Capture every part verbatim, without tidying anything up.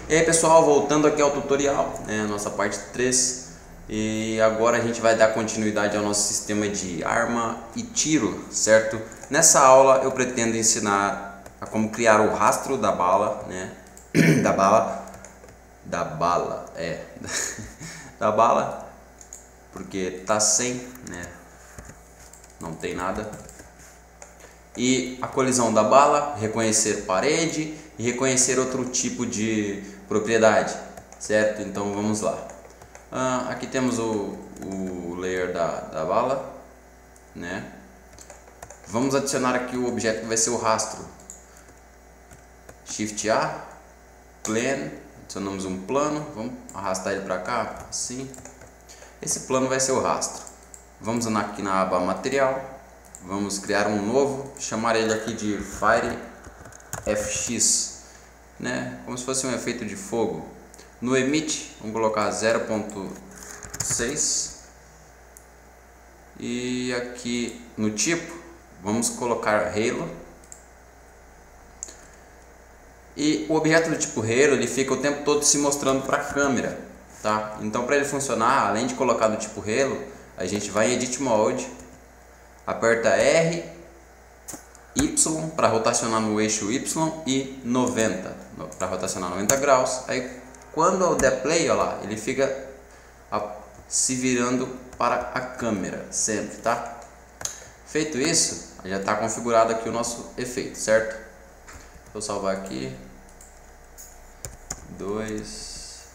E aí pessoal, voltando aqui ao tutorial, né, nossa parte três. E agora a gente vai dar continuidade ao nosso sistema de arma e tiro, certo? Nessa aula eu pretendo ensinar a como criar o rastro da bala, né? da bala, da bala, é, da bala, porque tá sem, né? Não tem nada. E a colisão da bala, reconhecer parede e reconhecer outro tipo de propriedade, certo? Então vamos lá. Ah, aqui temos o, o layer da, da bala, né? Vamos adicionar aqui o objeto que vai ser o rastro. Shift A, plane, adicionamos um plano, vamos arrastar ele para cá, assim. Esse plano vai ser o rastro. Vamos aqui na aba material, vamos criar um novo, chamar ele aqui de Fire F X, né? Como se fosse um efeito de fogo. No emit, vamos colocar zero ponto seis e aqui no tipo, vamos colocar Halo. E o objeto do tipo Halo, ele fica o tempo todo se mostrando para a câmera, tá? Então para ele funcionar, além de colocar no tipo Halo, a gente vai em Edit Mode, aperta R, Y para rotacionar no eixo Y e noventa para rotacionar noventa graus. Aí quando eu der play, olha lá, ele fica se virando para a câmera sempre, tá? Feito isso, já está configurado aqui o nosso efeito, certo? Vou salvar aqui. Dois.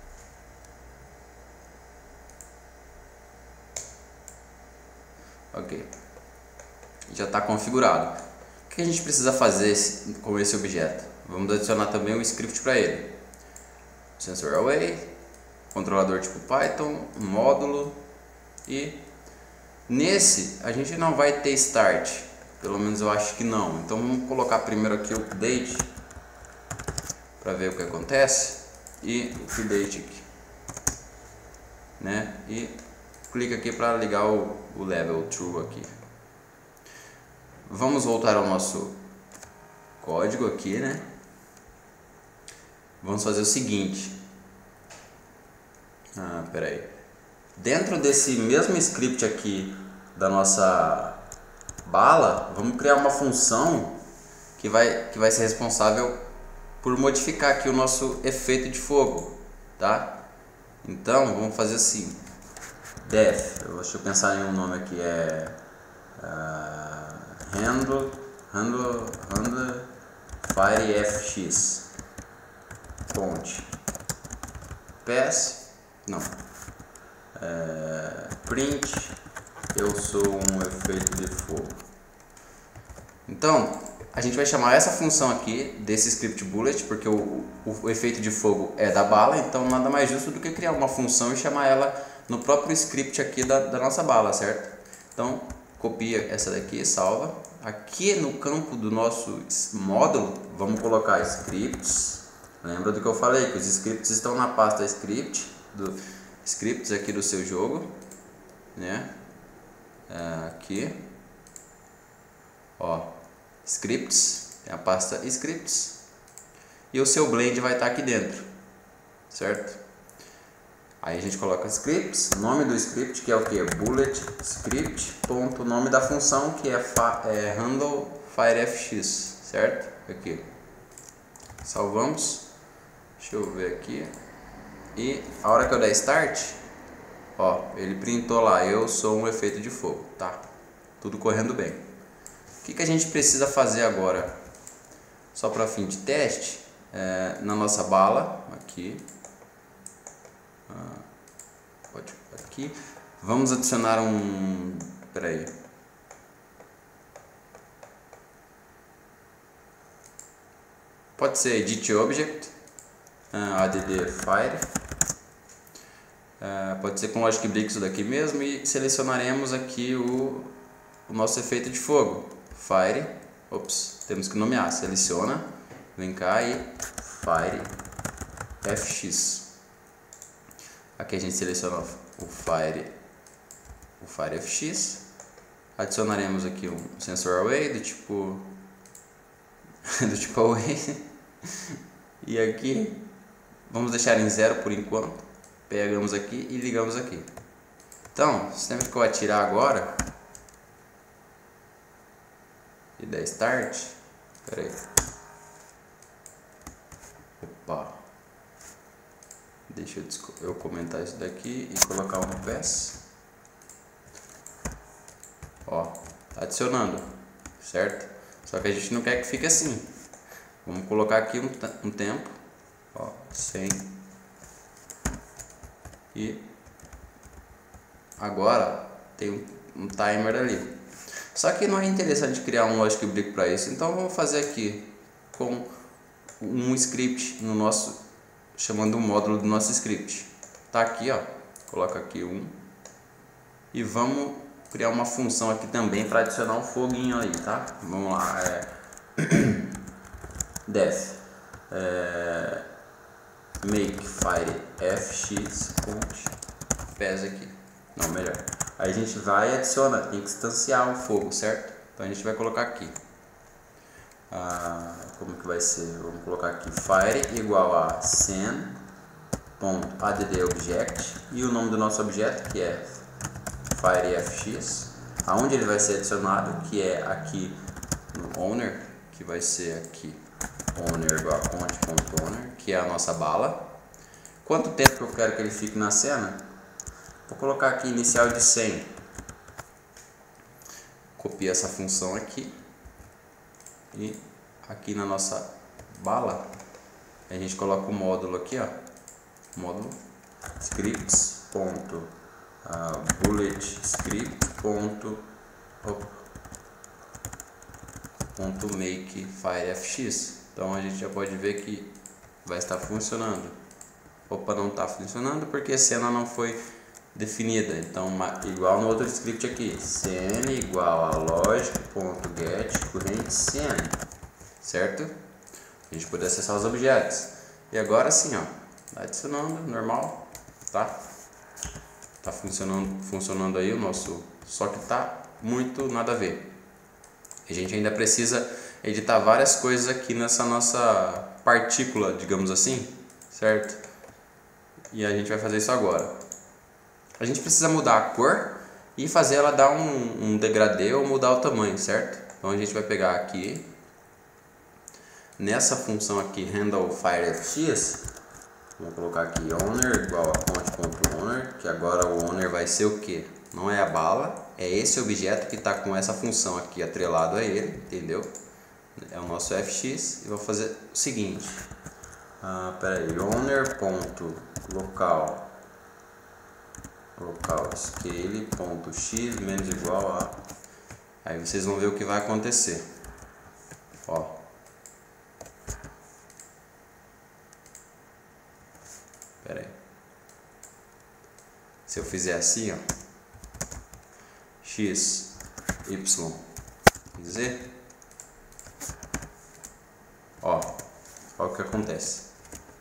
Ok. Já está configurado. O que a gente precisa fazer com esse objeto? Vamos adicionar também um script para ele. Sensor Array, controlador tipo Python, um módulo, e nesse a gente não vai ter start, pelo menos eu acho que não. Então vamos colocar primeiro aqui o update para ver o que acontece, e update aqui, né? E clica aqui para ligar o, o level true aqui. Vamos voltar ao nosso código aqui, né? Vamos fazer o seguinte. Ah, peraí. Dentro desse mesmo script aqui da nossa bala, vamos criar uma função que vai, que vai ser responsável por modificar aqui o nosso efeito de fogo, tá? Então vamos fazer assim. Def, deixa eu pensar em um nome aqui, é uh, handle, handle, handle Fire F X. Fonte pass, não, é, print, eu sou um efeito de fogo. Então a gente vai chamar essa função aqui desse script bullet, porque o, o, o efeito de fogo é da bala, então nada mais justo do que criar uma função e chamar ela no próprio script aqui da, da nossa bala, certo? Então copia essa daqui, salva. Aqui no campo do nosso módulo vamos colocar scripts. Lembra do que eu falei, que os scripts estão na pasta script, do scripts aqui do seu jogo, né? É, aqui, ó, scripts, tem a pasta scripts, e o seu blade vai estar aqui dentro, certo? Aí a gente coloca scripts, nome do script, que é o que? Bullet script, ponto, nome da função, que é, é handle Fire F X, certo? Aqui, salvamos. Deixa eu ver aqui. E a hora que eu der start, ó, ele printou lá, eu sou um efeito de fogo, tá? Tudo correndo bem. O que, que a gente precisa fazer agora? Só para fim de teste, é, na nossa bala, aqui, ah, pode aqui, vamos adicionar um, peraí, pode ser edit object, uh, add fire, uh, pode ser com logic break isso daqui mesmo, e selecionaremos aqui o, o nosso efeito de fogo, fire, ops, temos que nomear, seleciona, vem cá e fire F X. Aqui a gente seleciona o fire, o fire F X, adicionaremos aqui um sensor array do tipo do tipo array. E aqui vamos deixar em zero por enquanto, pegamos aqui e ligamos aqui. Então, sempre que eu atirar agora e der start, espera aí, opa, deixa eu, eu comentar isso daqui e colocar um pass, ó, tá adicionando, certo? Só que a gente não quer que fique assim, vamos colocar aqui um, um tempo, ó, cem, e agora tem um, um timer ali. Só que não é interessante criar um logic brick para isso, então vamos fazer aqui com um script no nosso, chamando o módulo do nosso script. Tá aqui, ó, coloca aqui um e vamos criar uma função aqui também para adicionar um foguinho aí, tá? Vamos lá, é def é, make fire fx count pass aqui, não, melhor. Aí a gente vai e adiciona, tem que instanciar o fogo, certo? Então a gente vai colocar aqui, ah, como que vai ser? Vamos colocar aqui fire igual a sen.addObject e o nome do nosso objeto, que é firefx, aonde ele vai ser adicionado, que é aqui no owner, que vai ser aqui owner igual a count.owner, que é a nossa bala. Quanto tempo que eu quero que ele fique na cena? Vou colocar aqui inicial de cem. Copia essa função aqui e aqui na nossa bala a gente coloca o módulo aqui, ó, módulo scripts ponto uh, bullet script ponto, ponto make firefx. Então a gente já pode ver que vai estar funcionando. Opa, não está funcionando porque a cena não foi definida. Então, igual no outro script aqui, cn igual a logic.get corrente cn, certo? A gente pode acessar os objetos. E agora sim, ó, tá adicionando, normal, tá? Tá funcionando, funcionando aí o nosso, só que tá muito nada a ver. A gente ainda precisa editar várias coisas aqui nessa nossa partícula, digamos assim, certo? E a gente vai fazer isso agora. A gente precisa mudar a cor e fazer ela dar um, um degradê ou mudar o tamanho, certo? Então a gente vai pegar aqui, nessa função aqui, handle firefx, vamos colocar aqui owner igual a count.owner, que agora o owner vai ser o que? Não é a bala, é esse objeto que está com essa função aqui atrelado a ele, entendeu? É o nosso fx, e vou fazer o seguinte, ah, peraí, owner.local local scale ponto x menos igual a, aí vocês vão ver o que vai acontecer, ó, pera aí, se eu fizer assim, ó, x, y, z, ó, ó o que acontece.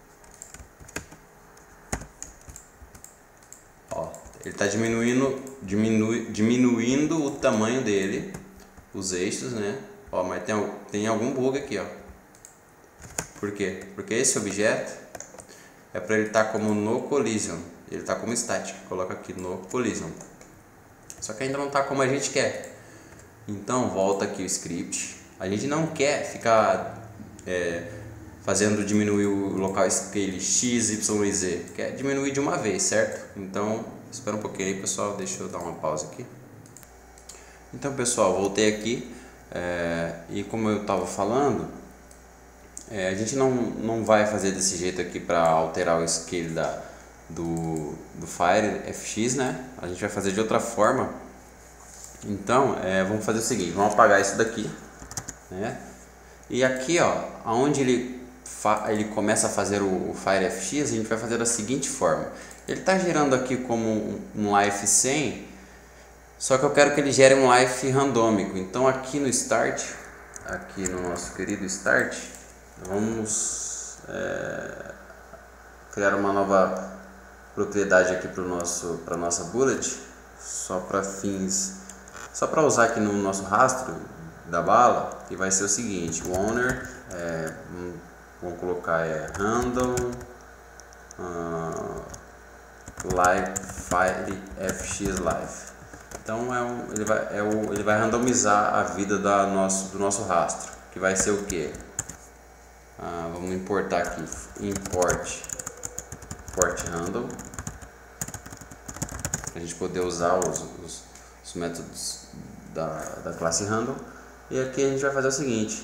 Ele está diminuindo, diminu, diminuindo o tamanho dele, os eixos, né? Ó, mas tem, tem algum bug aqui, ó. Por quê? Porque esse objeto é para ele estar tá como no collision, ele está como static, coloca aqui no collision. Só que ainda não está como a gente quer. Então volta aqui o script. A gente não quer ficar é, fazendo diminuir o local scale x, y e z. Quer diminuir de uma vez, certo? Então espera um pouquinho aí, pessoal, deixa eu dar uma pausa aqui. Então, pessoal, voltei aqui é, e como eu estava falando, é, a gente não, não vai fazer desse jeito aqui para alterar o scale da, do, do firefx, né? A gente vai fazer de outra forma. Então, é, vamos fazer o seguinte, vamos apagar isso daqui, né? E aqui, ó, onde ele, ele começa a fazer o, o firefx, a gente vai fazer da seguinte forma. Ele está gerando aqui como um life cem, só que eu quero que ele gere um life randômico. Então aqui no start, aqui no nosso querido start, vamos é, criar uma nova propriedade aqui para nosso, para nossa bullet, só para fins, só para usar aqui no nosso rastro da bala, que vai ser o seguinte: o owner, é, vamos colocar é random uh, live file fx live. Então é um, ele, vai, é o, ele vai randomizar a vida da nosso, do nosso rastro, que vai ser o que? Uh, vamos importar aqui, import, import random, para a gente poder usar os, os, os métodos da, da classe random. E aqui a gente vai fazer o seguinte,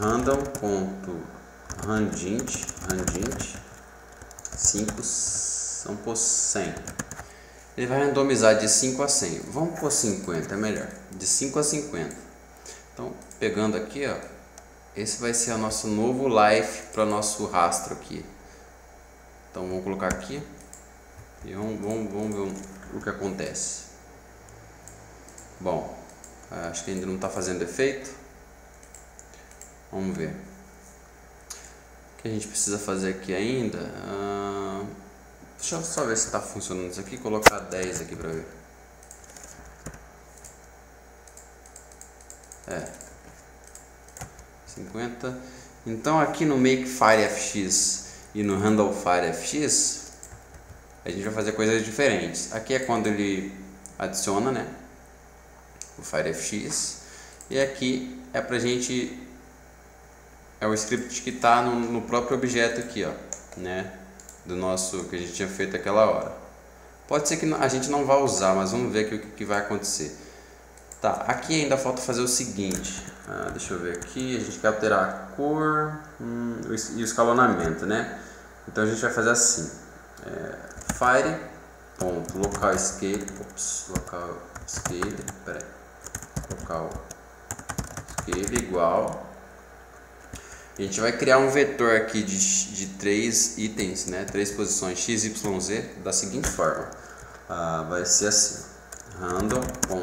random.randint, randint cinco, vamos pôr cem. Ele vai randomizar de cinco a cem. Vamos pôr cinquenta, é melhor. De cinco a cinquenta. Então, pegando aqui, ó, esse vai ser o nosso novo life para o nosso rastro aqui. Então, vamos colocar aqui e vamos, vamos, vamos ver o que acontece. Bom, acho que ainda não está fazendo efeito. Vamos ver. O que a gente precisa fazer aqui ainda? Ah, deixa eu só ver se está funcionando isso aqui. Colocar dez aqui para ver. É. cinquenta. Então aqui no MakeFireFX e no HandleFireFX a gente vai fazer coisas diferentes. Aqui é quando ele adiciona, né, o FireFX, e aqui é pra gente, é o script que está no, no próprio objeto aqui, ó, né, do nosso que a gente tinha feito aquela hora. Pode ser que a gente não vá usar, mas vamos ver aqui o que, que vai acontecer. Tá, aqui ainda falta fazer o seguinte, ah, deixa eu ver aqui, a gente quer alterar a cor hum, e o escalonamento, né? Então a gente vai fazer assim, é, fire.localScale, ops, local scale, peraí, local scale igual, a gente vai criar um vetor aqui de, de três itens, né? Três posições x, y, z, da seguinte forma, ah, vai ser assim, random.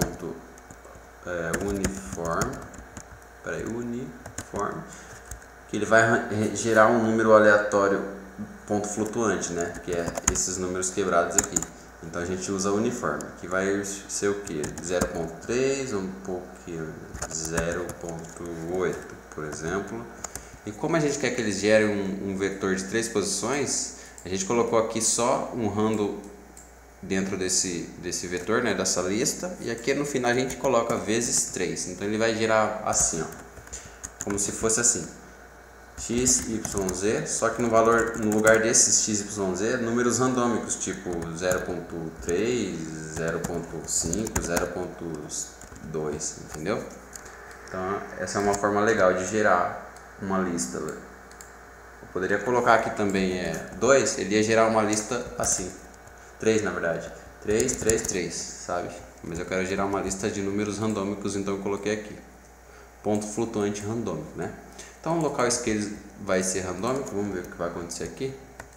É, uniform, peraí, uniform, que ele vai gerar um número aleatório, ponto flutuante, né, que é esses números quebrados aqui. Então a gente usa uniforme, que vai ser o que? zero ponto três, um pouquinho, zero ponto oito, por exemplo. E como a gente quer que eles gerem um, um vetor de três posições, a gente colocou aqui só um random dentro desse, desse vetor, né, dessa lista, e aqui no final a gente coloca vezes três, então ele vai gerar assim, ó, como se fosse assim, x, y, z, só que no valor, no lugar desses x, y, z, números randômicos, tipo zero ponto três, zero ponto cinco, zero ponto dois, entendeu? Então essa é uma forma legal de gerar uma lista. Eu poderia colocar aqui também é dois, ele ia gerar uma lista assim, três na verdade, três, três, três, sabe? Mas eu quero gerar uma lista de números randômicos, então eu coloquei aqui, ponto flutuante randômico, né? Então o local scale vai ser randômico, vamos ver o que vai acontecer aqui.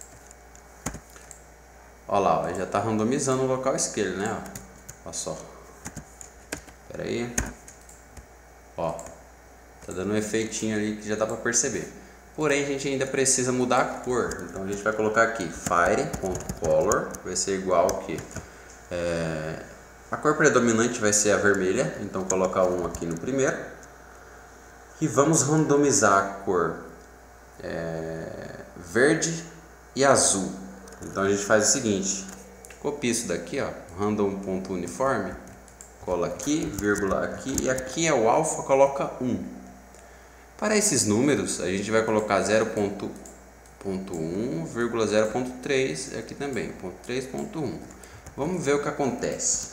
Olha lá, ó, já está randomizando o local scale, né? Ó, ó só, espera aí, ó, tá dando um efeitinho ali que já dá para perceber. Porém, a gente ainda precisa mudar a cor. Então a gente vai colocar aqui fire.color, vai ser igual ao que é, a cor predominante vai ser a vermelha, então coloca um aqui no primeiro. E vamos randomizar a cor é, verde e azul. Então a gente faz o seguinte, copia isso daqui, ó, random.uniforme, cola aqui, vírgula aqui, e aqui é o alfa, coloca um. Para esses números, a gente vai colocar zero ponto um, zero ponto três, aqui também, ponto três ponto um. Vamos ver o que acontece.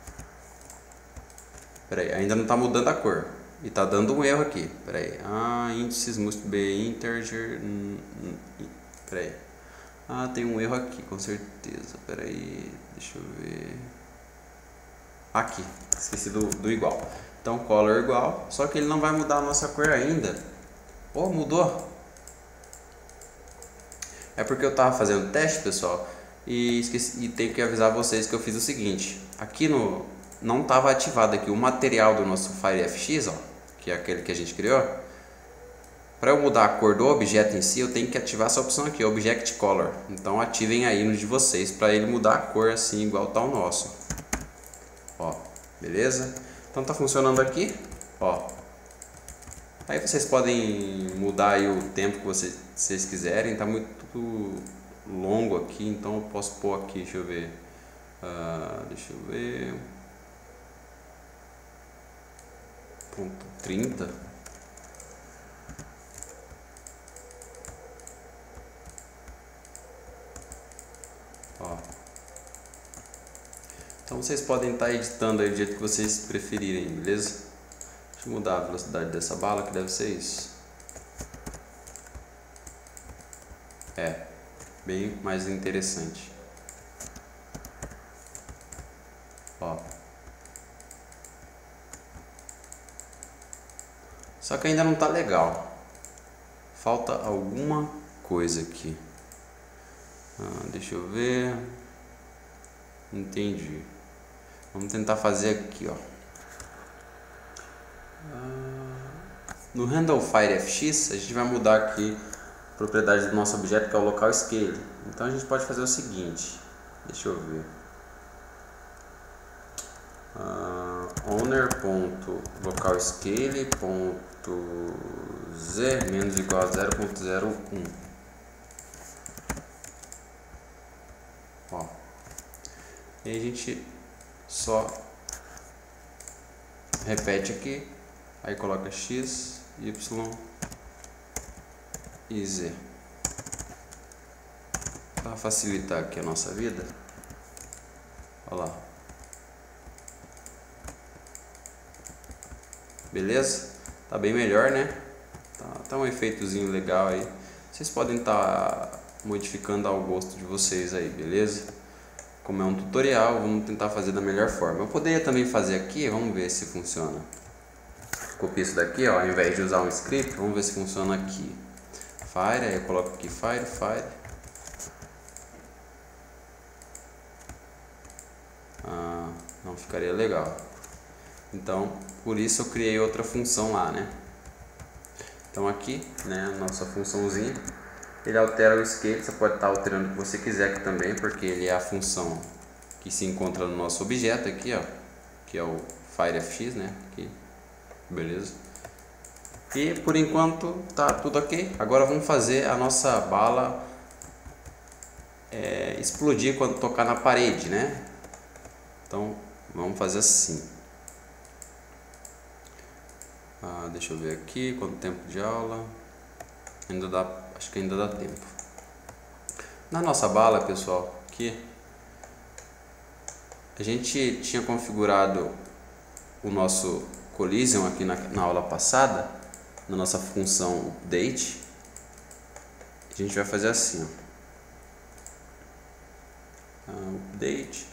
Espera aí, ainda não está mudando a cor. E está dando um erro aqui. Espera aí. Ah, índices must be integer. Espera aí. Ah, tem um erro aqui, com certeza. Espera aí, deixa eu ver. Aqui, esqueci do, do igual. Então color igual, só que ele não vai mudar a nossa cor ainda. Oh, mudou. É porque eu estava fazendo teste, pessoal, e esqueci, e tenho que avisar vocês que eu fiz o seguinte. Aqui no não estava ativado aqui o material do nosso FireFX, ó, que é aquele que a gente criou. Para eu mudar a cor do objeto em si, eu tenho que ativar essa opção aqui, Object Color. Então ativem aí no de vocês para ele mudar a cor assim igual tá o nosso. Ó, beleza? Então tá funcionando aqui, ó. Aí vocês podem mudar aí o tempo que vocês, vocês quiserem, tá muito longo aqui, então eu posso pôr aqui, deixa eu ver, uh, deixa eu ver, ponto trinta. Ó. Então vocês podem estar editando aí do jeito que vocês preferirem, beleza? Deixa eu mudar a velocidade dessa bala, que deve ser isso. É, bem mais interessante. Ó. Só que ainda não tá legal. Falta alguma coisa aqui. Ah, deixa eu ver. Entendi. Vamos tentar fazer aqui, ó. Ah, no Handle Fire F X a gente vai mudar aqui a propriedade do nosso objeto, que é o Local Scale. Então a gente pode fazer o seguinte. Deixa eu ver. Uh, owner.localscale.z menos igual a zero ponto zero um. Ó. E a gente só repete aqui, aí coloca x, y e z para facilitar aqui a nossa vida. Olha lá. Beleza? Tá bem melhor, né? Tá, tá um efeitozinho legal aí. Vocês podem estar tá modificando ao gosto de vocês aí, beleza? Como é um tutorial, vamos tentar fazer da melhor forma. Eu poderia também fazer aqui, vamos ver se funciona. Copio isso daqui, ó, ao invés de usar um script, vamos ver se funciona aqui. Fire, aí eu coloco aqui Fire, Fire. Ah, não ficaria legal. Então, por isso eu criei outra função lá, né? Então aqui, né, a nossa funçãozinha, ele altera o scale, você pode estar alterando o que você quiser aqui também, porque ele é a função que se encontra no nosso objeto aqui, ó, que é o FireFX, né? Aqui, beleza? E por enquanto tá tudo ok. Agora vamos fazer a nossa bala é, explodir quando tocar na parede, né? Então vamos fazer assim. Ah, deixa eu ver aqui quanto tempo de aula. Ainda dá, acho que ainda dá tempo. Na nossa bala, pessoal, aqui a gente tinha configurado o nosso collision aqui na, na aula passada, na nossa função update. A gente vai fazer assim, ó. Ah, update.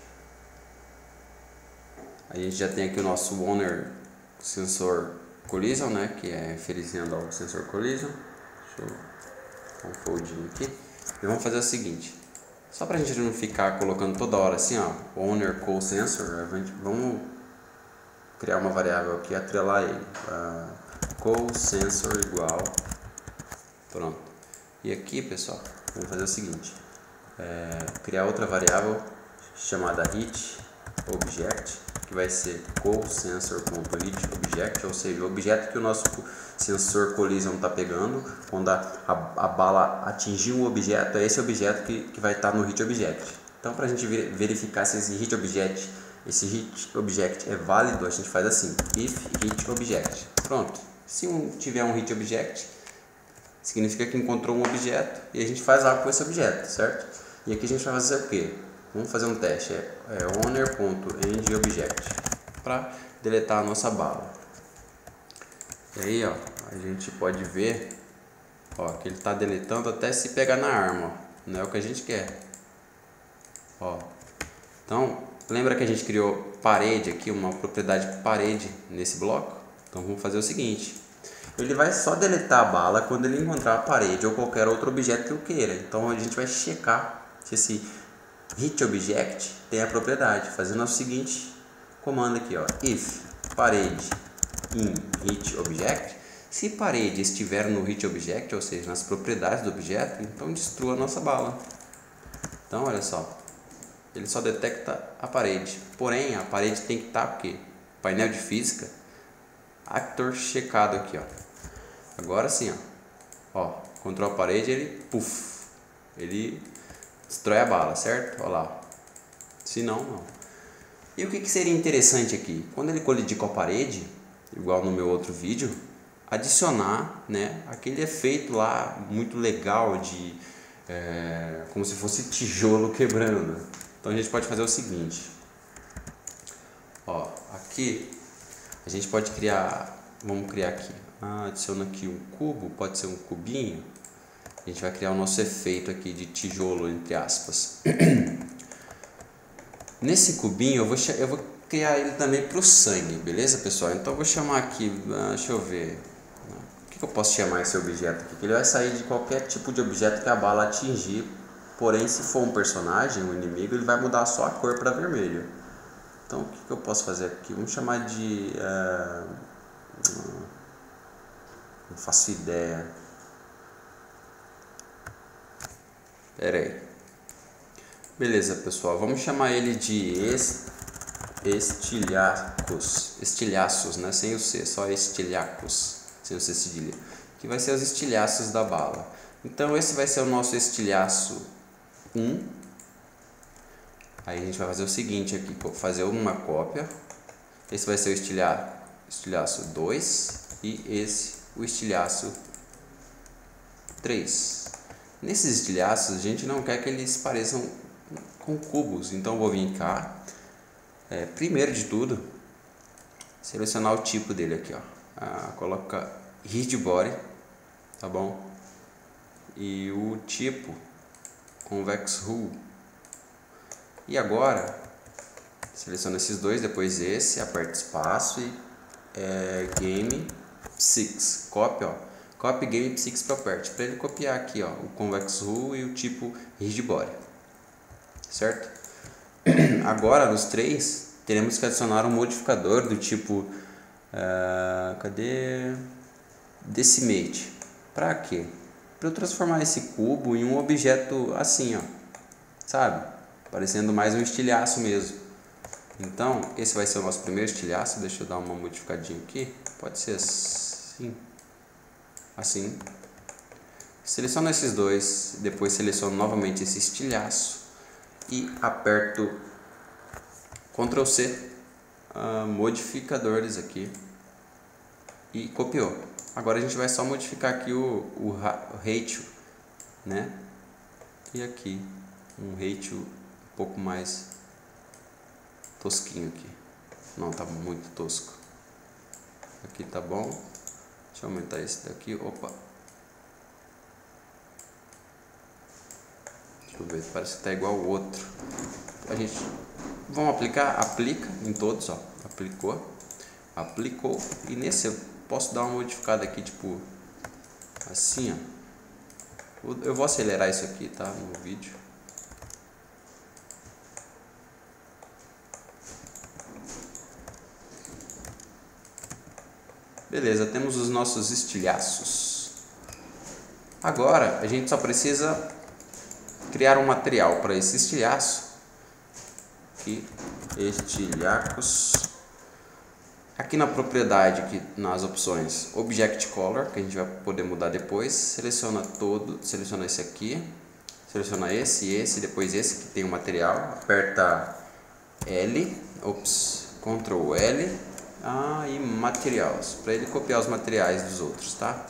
A gente já tem aqui o nosso owner sensor collision, né, que é referenciando ao sensor collision. Deixa eu dar um foldinho aqui. E vamos fazer o seguinte, só para a gente não ficar colocando toda hora assim, ó, owner call sensor, a gente, vamos criar uma variável aqui, atrelar ele, uh, call sensor igual, pronto. E aqui, pessoal, vamos fazer o seguinte, é, criar outra variável chamada hit object, que vai ser callSensor.hitObject, ou seja, o objeto que o nosso sensor collision está pegando, quando a, a, a bala atingir um objeto, é esse objeto que, que vai estar tá no hitObject. Então, para a gente verificar se esse hitObject, esse hitObject é válido, a gente faz assim, if hitObject. Pronto. Se um, tiver um hitObject, significa que encontrou um objeto e a gente faz algo com esse objeto, certo? E aqui a gente vai fazer o quê? Vamos fazer um teste, é, é owner.endObject para deletar a nossa bala. E aí, ó, a gente pode ver, ó, que ele está deletando até se pegar na arma, ó, não é o que a gente quer. Ó, então, lembra que a gente criou parede aqui, uma propriedade parede nesse bloco? Então vamos fazer o seguinte, ele vai só deletar a bala quando ele encontrar a parede ou qualquer outro objeto que eu queira. Então a gente vai checar se esse hitObject tem a propriedade, fazendo o seguinte comando aqui, ó, if parede in hitObject, se parede estiver no hitObject, ou seja, nas propriedades do objeto, então destrua a nossa bala. Então olha só, ele só detecta a parede, porém a parede tem que estar o quê? Painel de física, actor checado aqui, ó. Agora sim, ó, ó, encontrou a parede, ele puff, ele destrói a bala, certo? Olha lá. Se não, não. E o que, que seria interessante aqui? Quando ele colidir com a parede, igual no meu outro vídeo, adicionar, né, aquele efeito lá muito legal de é, como se fosse tijolo quebrando. Então a gente pode fazer o seguinte, ó, aqui a gente pode criar, vamos criar aqui, ah, adiciona aqui um cubo, pode ser um cubinho, a gente vai criar o nosso efeito aqui de tijolo, entre aspas. Nesse cubinho eu vou, eu vou criar ele também para o sangue, beleza, pessoal? Então eu vou chamar aqui, deixa eu ver, o que eu posso chamar esse objeto aqui? Ele vai sair de qualquer tipo de objeto que a bala atingir, porém se for um personagem, um inimigo, ele vai mudar só a cor para vermelho. Então o que eu posso fazer aqui? Vamos chamar de... Uh, não faço ideia. Pera aí. Beleza, pessoal, vamos chamar ele de estilhacos, estilhaços, né? Sem o C, só estilhacos, sem o C cedilha, que vai ser os estilhaços da bala. Então esse vai ser o nosso estilhaço um. Aí a gente vai fazer o seguinte aqui, fazer uma cópia. Esse vai ser o estilha, estilhaço dois e esse o estilhaço três. Nesses estilhaços a gente não quer que eles pareçam com cubos, então eu vou vir cá, é, primeiro de tudo, selecionar o tipo dele aqui, ó, ah, coloca rigid body, tá bom? E o tipo convex hull. E agora seleciona esses dois, depois esse, aperta espaço e é, game seis, copy, ó, copy game seis property, para ele copiar aqui, ó, o convex hull e o tipo rigid body. Certo? Agora nos três teremos que adicionar um modificador do tipo uh, cadê? Decimate. Para quê? Para eu transformar esse cubo em um objeto assim, ó, sabe? Parecendo mais um estilhaço mesmo. Então esse vai ser o nosso primeiro estilhaço. Deixa eu dar uma modificadinha aqui. Pode ser assim. Assim. Seleciono esses dois. Depois seleciono novamente esse estilhaço. E aperto control C, uh, modificadores aqui, e copiou. Agora a gente vai só modificar aqui o, o, o ratio, né? E aqui um ratio um pouco mais tosquinho aqui. Não, tá muito tosco. Aqui tá bom. Deixa eu aumentar esse daqui. Opa. Deixa eu ver, parece que tá igual o outro. A gente vamos aplicar, aplica em todos, ó. Aplicou, aplicou. E nesse eu posso dar uma modificada aqui, tipo assim, ó. Eu vou acelerar isso aqui, tá? No vídeo. Beleza, temos os nossos estilhaços. Agora a gente só precisa criar um material para esse estilhaço. Aqui, estilhacos. Aqui na propriedade, aqui nas opções Object Color, que a gente vai poder mudar depois. Seleciona todo, seleciona esse aqui, seleciona esse, esse, depois esse que tem o material. Aperta L, ops, Ctrl L, ah, e materiais, para ele copiar os materiais dos outros, tá?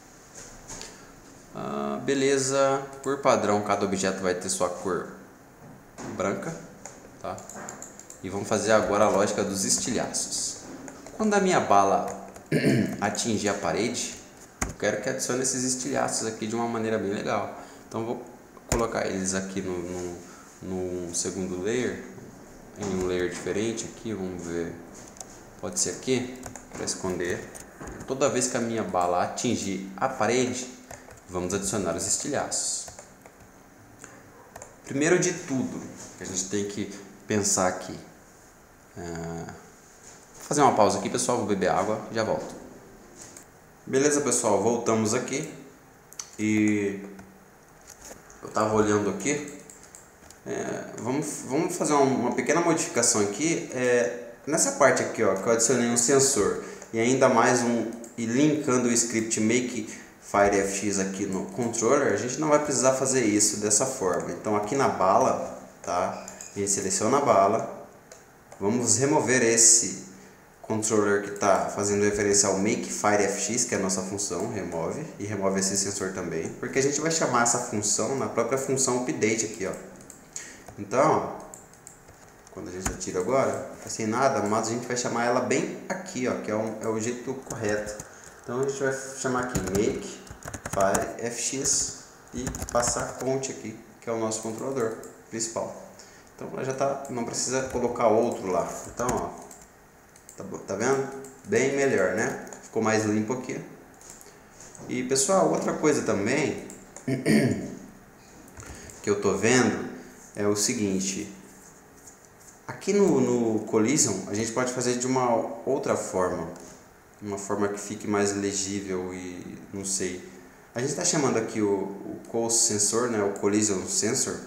Ah, beleza, por padrão cada objeto vai ter sua cor branca, tá? E vamos fazer agora a lógica dos estilhaços. Quando a minha bala atingir a parede, eu quero que adicione esses estilhaços aqui de uma maneira bem legal. Então eu vou colocar eles aqui no, no, no segundo layer, em um layer diferente aqui, vamos ver, pode ser aqui, para esconder. Toda vez que a minha bala atingir a parede, vamos adicionar os estilhaços. Primeiro de tudo, que a gente tem que pensar aqui. É... Vou fazer uma pausa aqui, pessoal, vou beber água, já volto. Beleza, pessoal, voltamos aqui. E eu estava olhando aqui. É... Vamos, vamos fazer uma, uma pequena modificação aqui. É... Nessa parte aqui, ó, que eu adicionei um sensor e ainda mais um, e linkando o script make FireFX aqui no controller, a gente não vai precisar fazer isso dessa forma. Então aqui na bala, tá? A gente seleciona a bala, vamos remover esse controller que está fazendo referência ao MakeFireFX, que é a nossa função, remove, e remove esse sensor também, porque a gente vai chamar essa função na própria função update aqui, ó. Então, ó, quando a gente atira agora, sem nada, mas a gente vai chamar ela bem aqui, ó, que é o, é o jeito correto. Então a gente vai chamar aqui MakeFireFX e passar Count aqui, que é o nosso controlador principal. Então ela já tá, não precisa colocar outro lá. Então, ó, Tá, tá vendo? Bem melhor, né? Ficou mais limpo aqui. E pessoal, outra coisa também que eu tô vendo é o seguinte. Aqui no, no Collision a gente pode fazer de uma outra forma. Uma forma que fique mais legível e não sei. A gente está chamando aqui o, o Close Sensor, né? O Collision Sensor.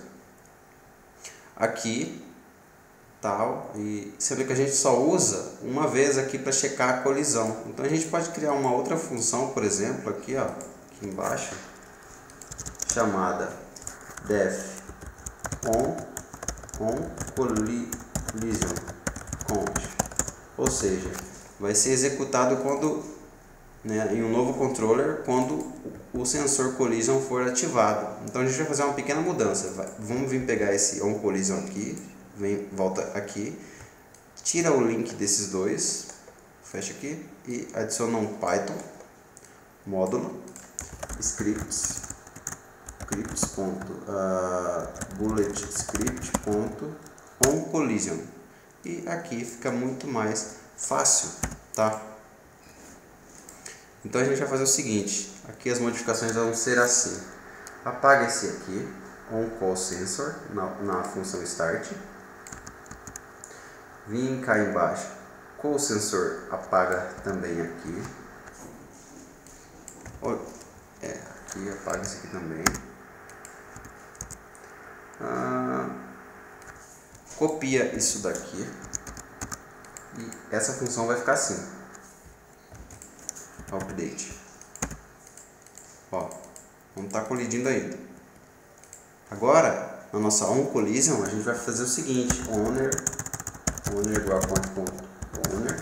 Aqui. Tal, e sendo que a gente só usa uma vez aqui para checar a colisão. Então a gente pode criar uma outra função, por exemplo, aqui, ó, aqui embaixo, chamada def on on collision count, ou seja, vai ser executado quando, né, em um novo controller quando o sensor collision for ativado. Então a gente vai fazer uma pequena mudança. Vai, vamos vir pegar esse on collision aqui. Vem, volta aqui, tira o link desses dois, fecha aqui e adiciona um Python módulo scripts scripts ponto, uh, bullet script ponto on collision, e aqui fica muito mais fácil, tá? Então a gente vai fazer o seguinte, aqui as modificações vão ser assim: apaga esse aqui, on call sensor, na, na função start. Vim cá embaixo, com o sensor apaga também aqui. É, aqui apaga esse aqui também. Ah, copia isso daqui. E essa função vai ficar assim. Update. Ó, não está colidindo ainda. Agora, na nossa onCollision, a gente vai fazer o seguinte: owner owner igual a point.owner,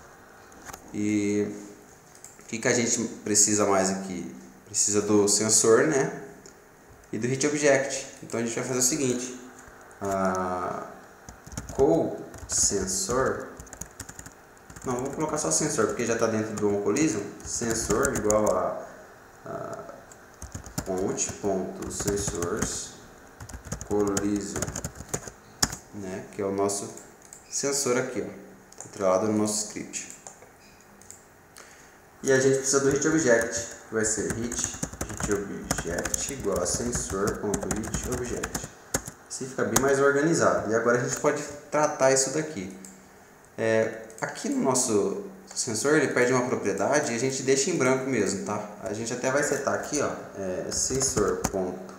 e o que, que a gente precisa mais aqui? Precisa do sensor, né, e do hit object. Então a gente vai fazer o seguinte: uh, call sensor, não, vamos colocar só sensor porque já está dentro do onCollision. Sensor igual a, a point.sensors collision, né, que é o nosso sensor aqui, ó, atrelado no nosso script. E a gente precisa do hit object, que vai ser hit, hit object igual a sensor.hitObject. Assim fica bem mais organizado. E agora a gente pode tratar isso daqui. É, aqui no nosso sensor ele perde uma propriedade e a gente deixa em branco mesmo, tá? A gente até vai setar aqui, ó, é, sensor.prop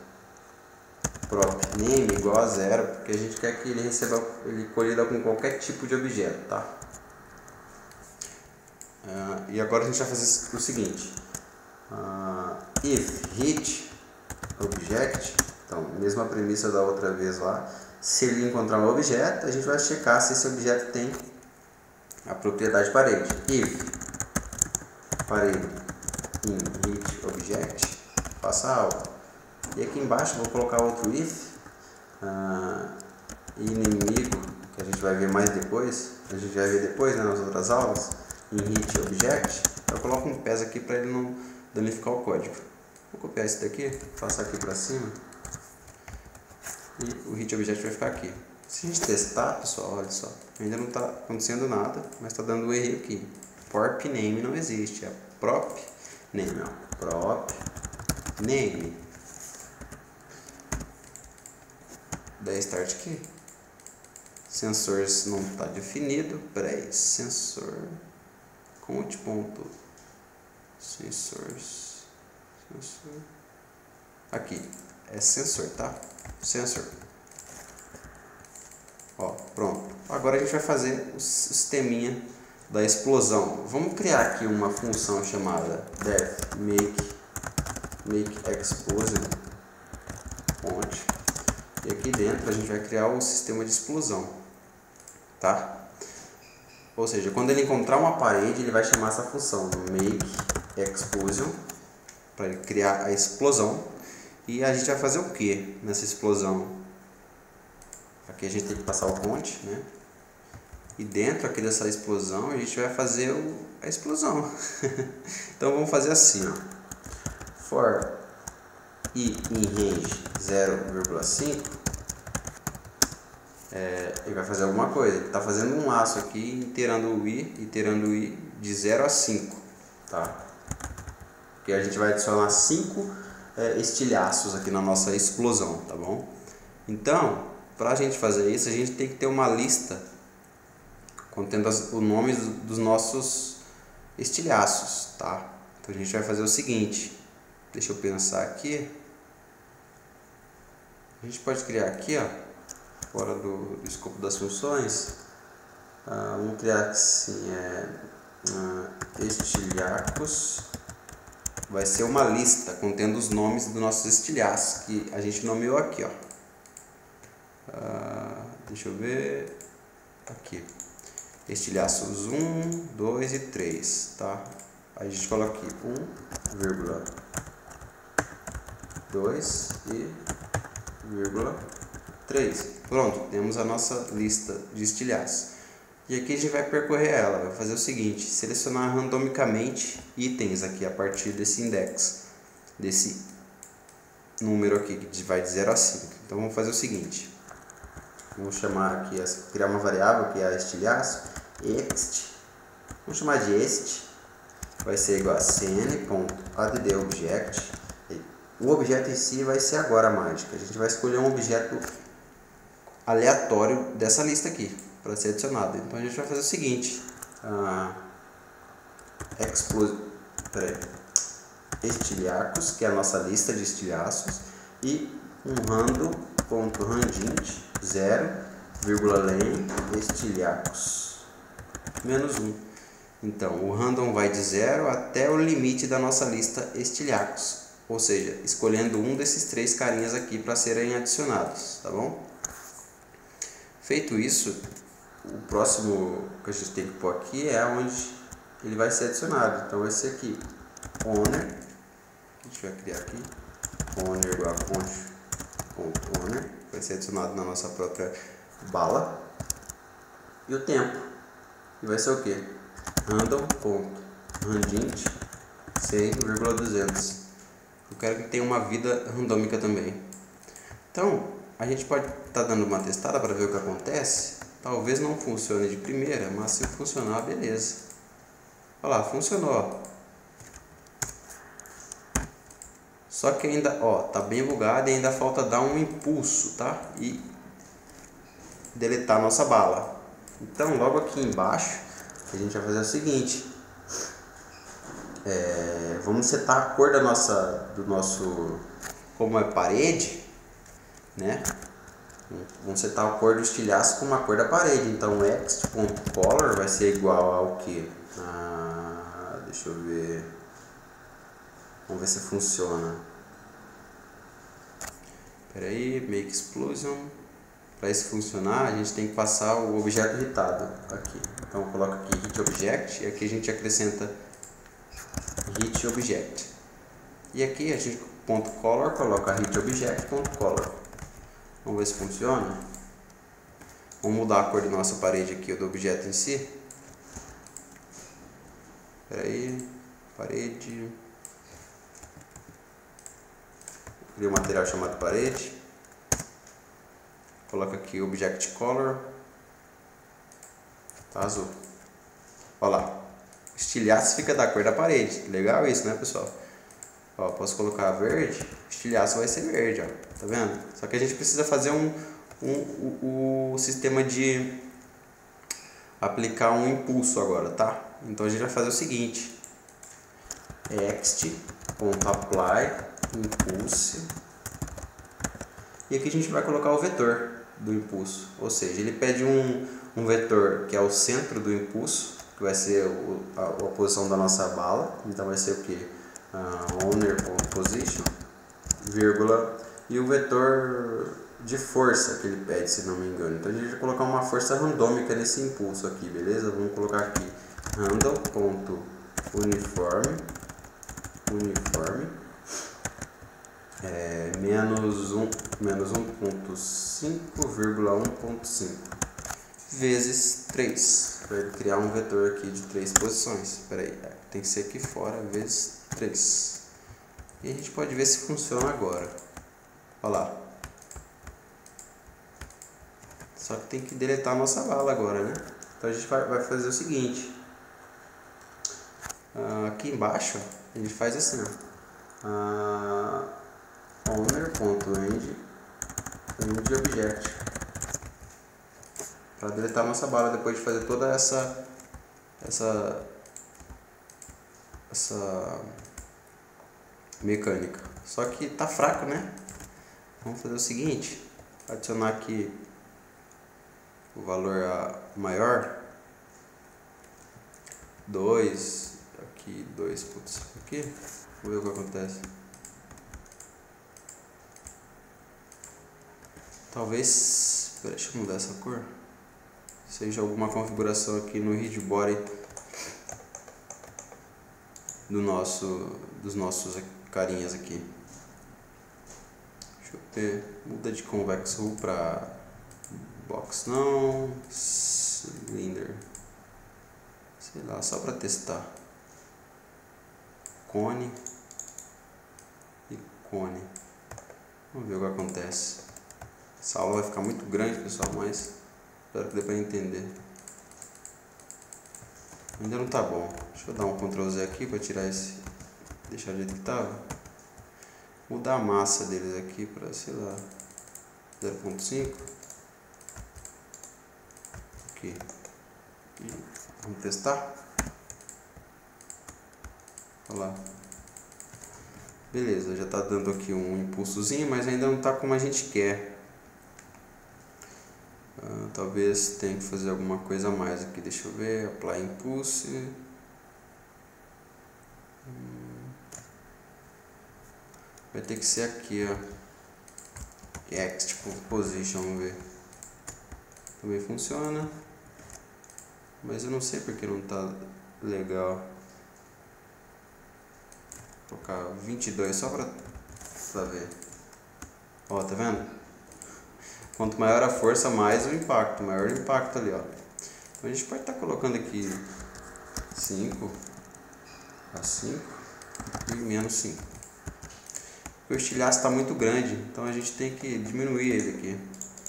name igual a zero, porque a gente quer que ele receba, ele colida com qualquer tipo de objeto, tá? Uh, e agora a gente vai fazer o seguinte: uh, if hit object, então mesma premissa da outra vez lá, se ele encontrar um objeto, a gente vai checar se esse objeto tem a propriedade parede. If parede in hit object, faça algo. E aqui embaixo vou colocar outro if, uh, inimigo, que a gente vai ver mais depois, a gente vai ver depois, né, nas outras aulas, em hit object. Eu coloco um pés aqui para ele não danificar o código. Vou copiar esse daqui, passar aqui para cima, e o hit object vai ficar aqui. Se a gente testar, pessoal, olha só, ainda não está acontecendo nada, mas está dando um erro aqui. Prop name não existe, é prop name, ó, prop name. Daí start aqui. Sensores não está definido. Peraí, sensor count ponto sensors sensor aqui é sensor, tá? Sensor. Ó, pronto. Agora a gente vai fazer o sisteminha da explosão. Vamos criar aqui uma função chamada def make make explosion point, e aqui dentro a gente vai criar o sistema de explosão, tá? Ou seja, quando ele encontrar uma parede, ele vai chamar essa função make explosion para ele criar a explosão. E a gente vai fazer o que nessa explosão? Aqui a gente tem que passar o ponte, né? E dentro aqui dessa explosão a gente vai fazer o, a explosão. Então vamos fazer assim, ó. For i em range zero vírgula cinco, é, ele vai fazer alguma coisa. Ele está fazendo um laço aqui, iterando o i, iterando o i de zero a cinco, tá? Porque a gente vai adicionar cinco é, estilhaços aqui na nossa explosão, tá bom? Então, para a gente fazer isso, a gente tem que ter uma lista contendo as, o nome dos nossos estilhaços, tá? Então a gente vai fazer o seguinte, deixa eu pensar aqui. A gente pode criar aqui, ó, fora do, do escopo das funções, ah, vamos criar assim, é, ah, estilhacos, vai ser uma lista contendo os nomes dos nossos estilhaços, que a gente nomeou aqui, ó. Ah, deixa eu ver, aqui, estilhaços um, dois e três, tá? Aí a gente coloca aqui um, vírgula, dois e vírgula três. Pronto, temos a nossa lista de estilhaços. E aqui a gente vai percorrer ela, vai fazer o seguinte, selecionar randomicamente itens aqui a partir desse index, desse número aqui que vai de zero a cinco. Então vamos fazer o seguinte, vamos chamar aqui, criar uma variável que é a estilhaço, ext, vamos chamar de est, vai ser igual a cn.addObject. O objeto em si vai ser agora a mágica, a gente vai escolher um objeto aleatório dessa lista aqui para ser adicionado. Então a gente vai fazer o seguinte, uh, explos, peraí, estilhacos, que é a nossa lista de estilhaços, e um random.randint zero vírgula len estilhacos menos um. Então o random vai de zero até o limite da nossa lista estilhacos, ou seja, escolhendo um desses três carinhas aqui para serem adicionados, tá bom? Feito isso, o próximo que a gente tem que pôr aqui é onde ele vai ser adicionado. Então vai ser aqui, owner, a gente vai criar aqui, owner igual a fonte.owner, vai ser adicionado na nossa própria bala, e o tempo, e vai ser o que? Random.randint cem vírgula duzentos. Eu quero que tenha uma vida randômica também. Então, a gente pode estar tá dando uma testada para ver o que acontece. Talvez não funcione de primeira, mas se funcionar, beleza. Olha lá, funcionou. Só que ainda, ó, tá bem bugado e ainda falta dar um impulso, tá? E deletar a nossa bala. Então, logo aqui embaixo, a gente vai fazer o seguinte. É, vamos setar a cor da nossa, do nosso, como é parede, né? Vamos setar a cor do estilhaço com uma cor da parede. Então ext.color vai ser igual ao que? Ah, deixa eu ver. Vamos ver se funciona. Espera aí, make explosion. Para isso funcionar, a gente tem que passar o objeto irritado aqui. Então coloca aqui hit object e aqui a gente acrescenta hit object. E aqui a gente ponto color coloca hit object ponto color. Vamos ver se funciona. Vamos mudar a cor da nossa parede aqui, do objeto em si. Espera aí, parede. Cria um material chamado parede. Coloca aqui object color. Tá azul. Olha lá. Estilhaço fica da cor da parede. Legal isso, né, pessoal? Ó, posso colocar verde. O estilhaço vai ser verde, ó. Tá vendo? Só que a gente precisa fazer um, um, um, um sistema de aplicar um impulso agora, tá? Então a gente vai fazer o seguinte. Ext.apply impulse. E aqui a gente vai colocar o vetor do impulso. Ou seja, ele pede um, um vetor que é o centro do impulso, que vai ser o, a, a posição da nossa bala. Então vai ser o que? uh, owner.position, vírgula, e o vetor de força que ele pede, se não me engano. Então a gente vai colocar uma força randômica nesse impulso aqui, beleza? Vamos colocar aqui handle.uniforme, uniforme, é, menos um, menos um ponto cinco, vírgula um ponto cinco vezes três, para ele criar um vetor aqui de três posições. Espera aí, tem que ser aqui fora, vezes três. E a gente pode ver se funciona agora. Olha lá. Só que tem que deletar a nossa vala agora, né? Então a gente vai, vai fazer o seguinte. Uh, aqui embaixo, a gente faz assim, ó. Uh, owner.end end object, para deletar a nossa bala depois de fazer toda essa essa essa mecânica. Só que tá fraco, né? Vamos fazer o seguinte, adicionar aqui o valor maior, dois, aqui dois ponto cinco aqui, vamos ver o que acontece. Talvez, deixa eu mudar essa cor, seja alguma configuração aqui no read body do nosso, dos nossos carinhas aqui. Deixa eu ver, muda de convex rule para box não, cylinder, sei lá, só para testar. Cone e cone. Vamos ver o que acontece. Essa aula vai ficar muito grande, pessoal, mas espero que dê para entender. Ainda não tá bom. Deixa eu dar um control Z aqui para tirar esse, deixar do jeito que tava. Mudar a massa deles aqui para, sei lá, zero ponto cinco. Aqui. E vamos testar. Olha lá. Beleza, já tá dando aqui um impulsozinho, mas ainda não tá como a gente quer. Uh, talvez tenha que fazer alguma coisa a mais aqui. Deixa eu ver. Apply impulse. Hum. Vai ter que ser aqui, ó. Ext position, vamos ver. Também funciona. Mas eu não sei porque não tá legal. Vou colocar vinte e dois só pra, pra ver. Ó, tá vendo? Quanto maior a força, mais o impacto. Maior o impacto ali, ó. Então a gente pode estar tá colocando aqui cinco a cinco e menos cinco. O estilhaço está muito grande, então a gente tem que diminuir ele aqui.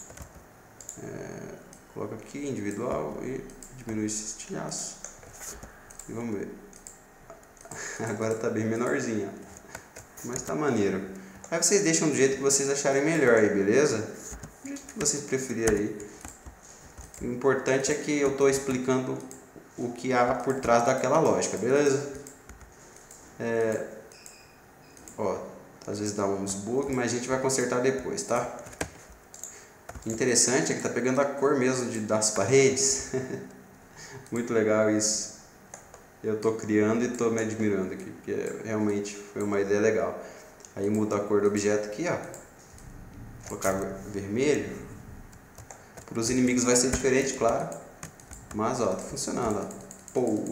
É, coloca aqui individual e diminui esse estilhaço. E vamos ver. Agora está bem menorzinho, mas está maneiro. Aí vocês deixam do jeito que vocês acharem melhor aí, beleza? Do jeito que vocês preferirem aí. O importante é que eu estou explicando o que há por trás daquela lógica, beleza? É, ó, às vezes dá uns bugs, mas a gente vai consertar depois, tá? Interessante é que tá pegando a cor mesmo de, das paredes. Muito legal isso. Eu tô criando e tô me admirando aqui, porque realmente foi uma ideia legal. Aí muda a cor do objeto aqui, ó. Vou colocar vermelho. Para os inimigos vai ser diferente, claro. Mas ó, tá funcionando, ó. Pô.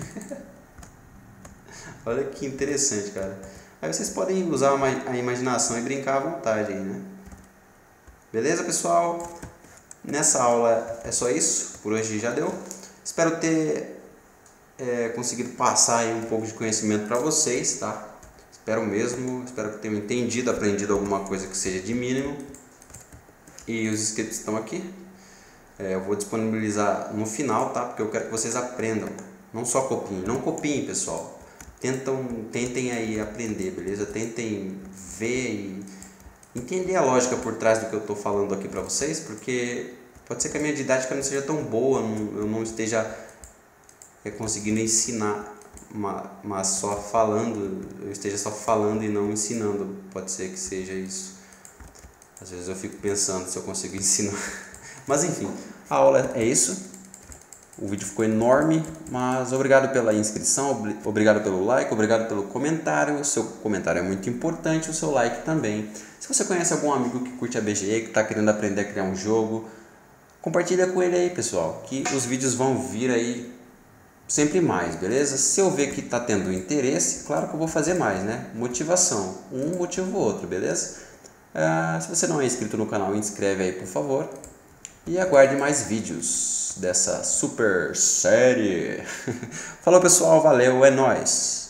Olha que interessante, cara. Aí vocês podem usar a imaginação e brincar à vontade aí, né? Beleza, pessoal? Nessa aula é só isso. Por hoje já deu. Espero ter é, conseguido passar aí um pouco de conhecimento para vocês, tá? Espero mesmo. Espero que tenham entendido, aprendido alguma coisa que seja de mínimo. E os inscritos estão aqui. É, eu vou disponibilizar no final, tá? Porque eu quero que vocês aprendam. Não só copiem. Não copiem, pessoal. Tentam, tentem aí aprender, beleza? Tentem ver e entender a lógica por trás do que eu estou falando aqui para vocês, porque pode ser que a minha didática não seja tão boa, não, eu não esteja é, conseguindo ensinar, mas só falando, eu esteja só falando e não ensinando. Pode ser que seja isso. Às vezes eu fico pensando se eu consigo ensinar. Mas enfim, a aula é isso. O vídeo ficou enorme, mas obrigado pela inscrição, obrigado pelo like, obrigado pelo comentário. O seu comentário é muito importante, o seu like também. Se você conhece algum amigo que curte a B G E, que está querendo aprender a criar um jogo, compartilha com ele aí, pessoal, que os vídeos vão vir aí sempre mais, beleza? Se eu ver que está tendo interesse, claro que eu vou fazer mais, né? Motivação, um motiva o outro, beleza? Ah, se você não é inscrito no canal, inscreve aí, por favor. E aguarde mais vídeos dessa super série. Falou, pessoal, valeu, é nóis!